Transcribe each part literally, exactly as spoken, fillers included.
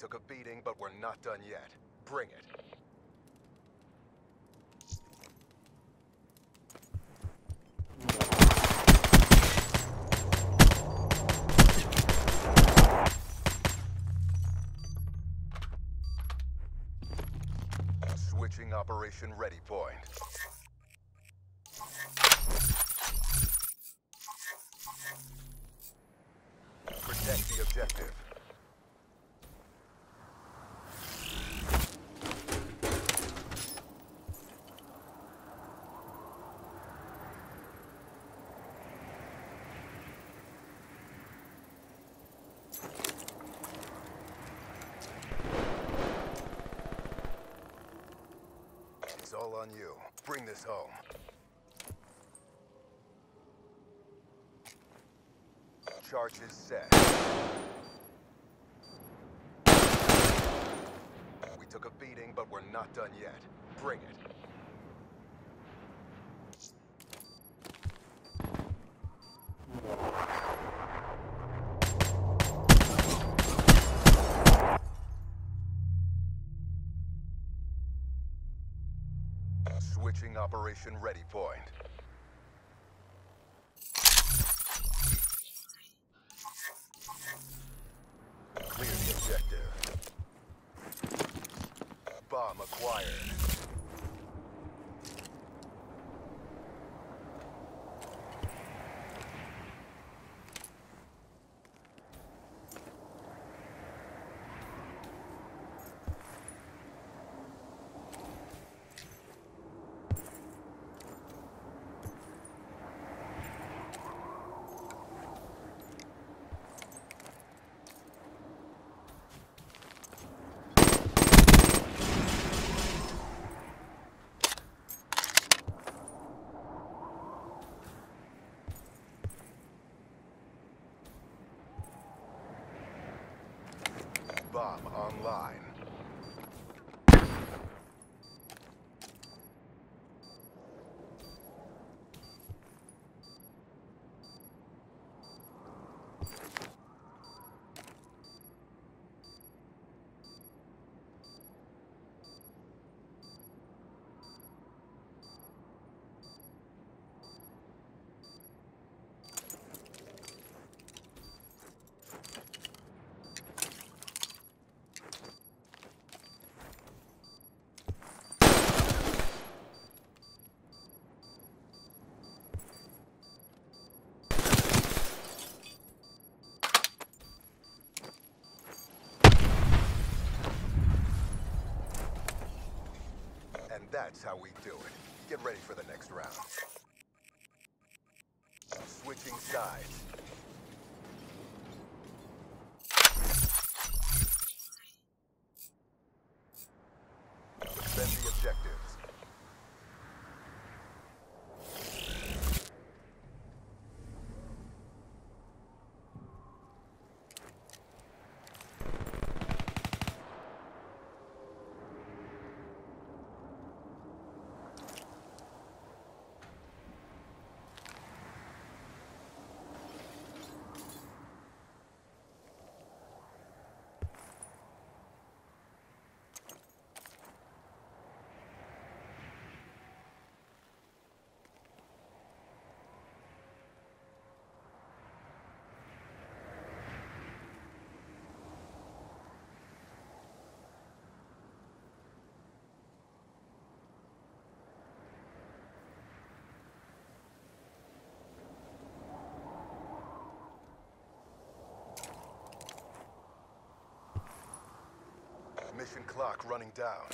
took a beating, but we're not done yet. Bring it. Switching Operation Ready Point. Protect the objective. It's all on you. Bring this home. Charges set. We took a beating, but we're not done yet. Bring it. Switching Operation Ready Point. Clear the objective. Bomb acquired. Bomb online. And that's how we do it. Get ready for the next round. Switching sides. Defend the objectives. Mission clock running down.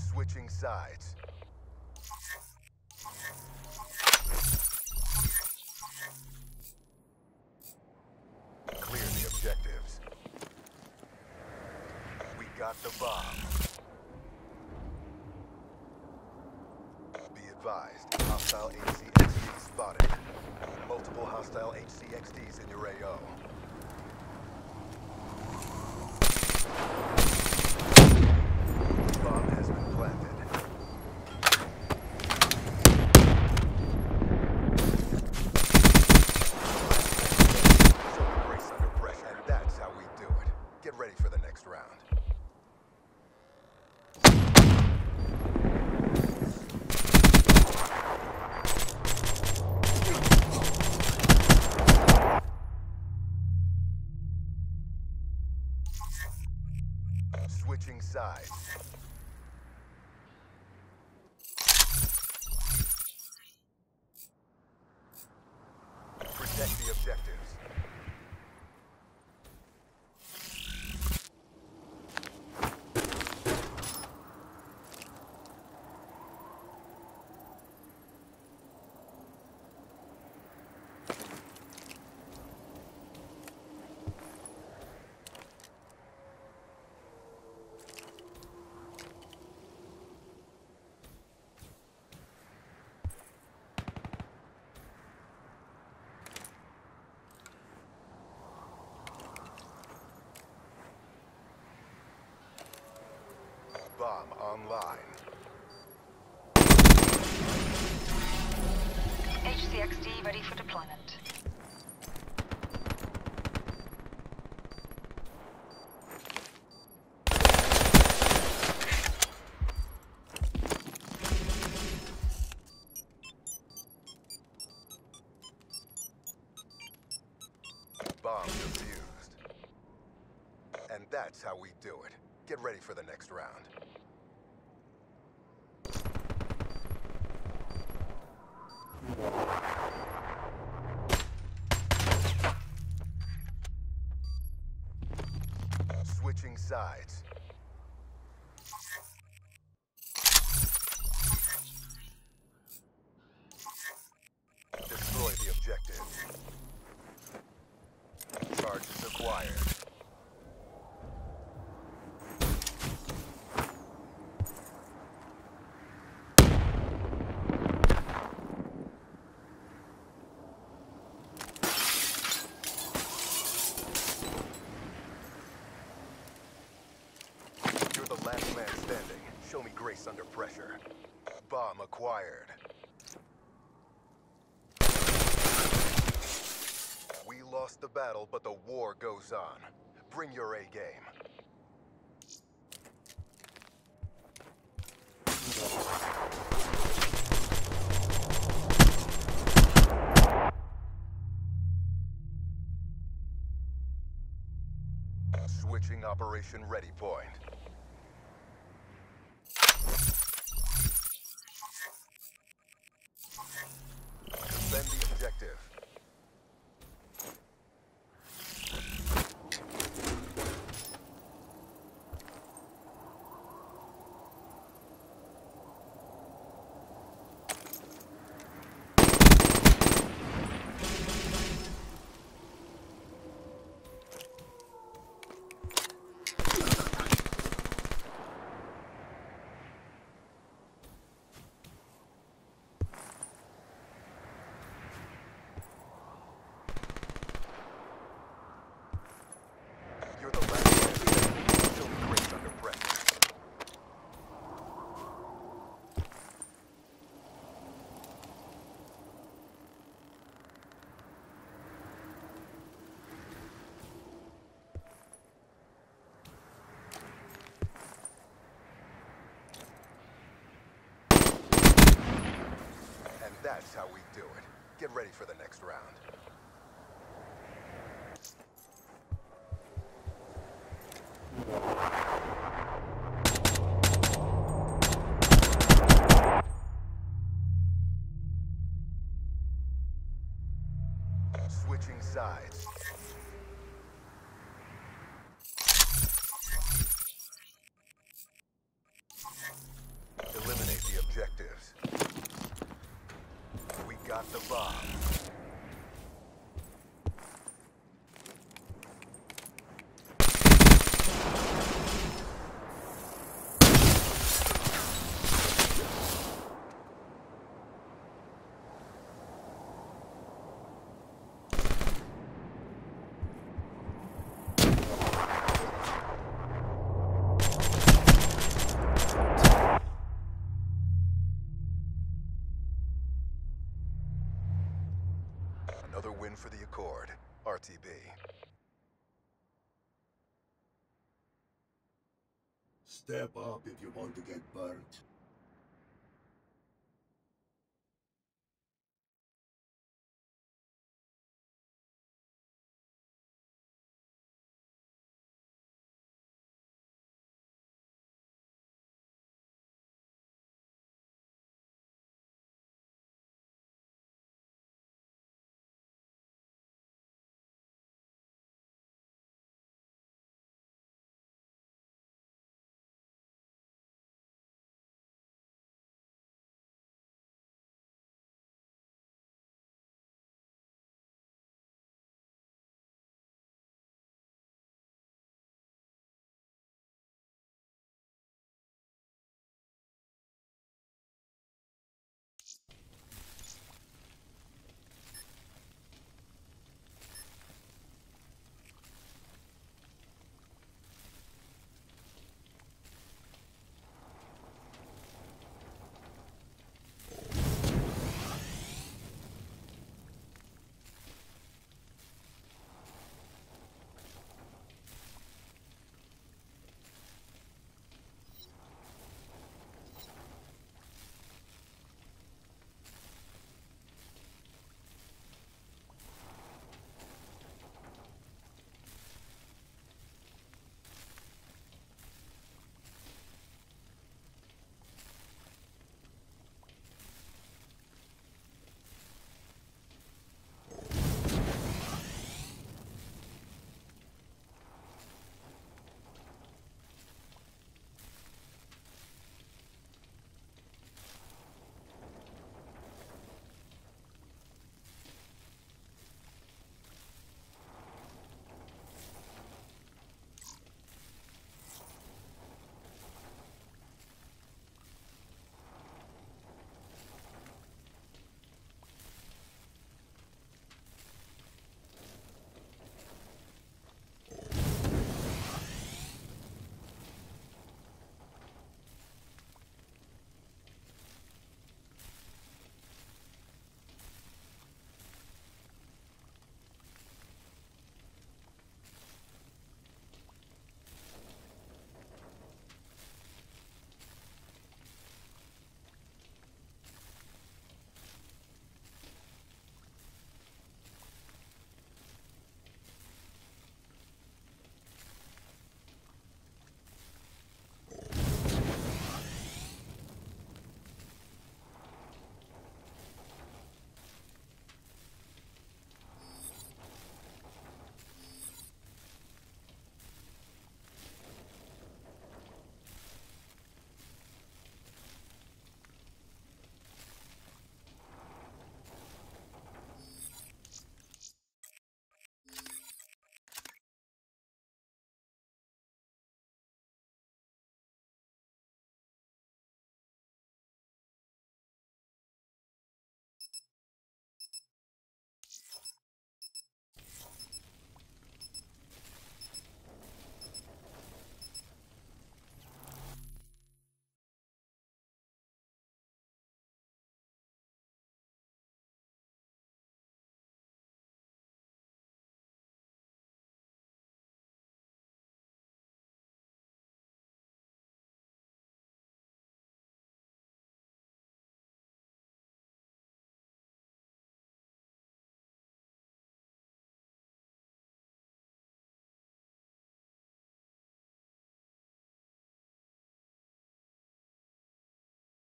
Switching sides. Clear the objectives. We got the bomb. Be advised, hostile H C X D spotted. Multiple hostile H C X Ds in your A O. Bomb has been planted. Show grace under pressure, and that's how we do it. Get ready for the next round. Switching sides. Protect the objectives. Bomb online. H C X D ready for deployment. Bomb defused. And that's how we do it. Get ready for the next round. Switching sides. Destroy the objective. Charges acquired. You're the last man standing. Show me grace under pressure. Bomb acquired. We lost the battle, but the war goes on. Bring your A game. Switching operation ready point. Defend the objective. You're the last man standing. Show me grace under pressure. And that's how we do it. Get ready for the next round. Switching sides. objectives. We got the bomb. Another win for the Accord. R T B. Step up if you want to get burnt.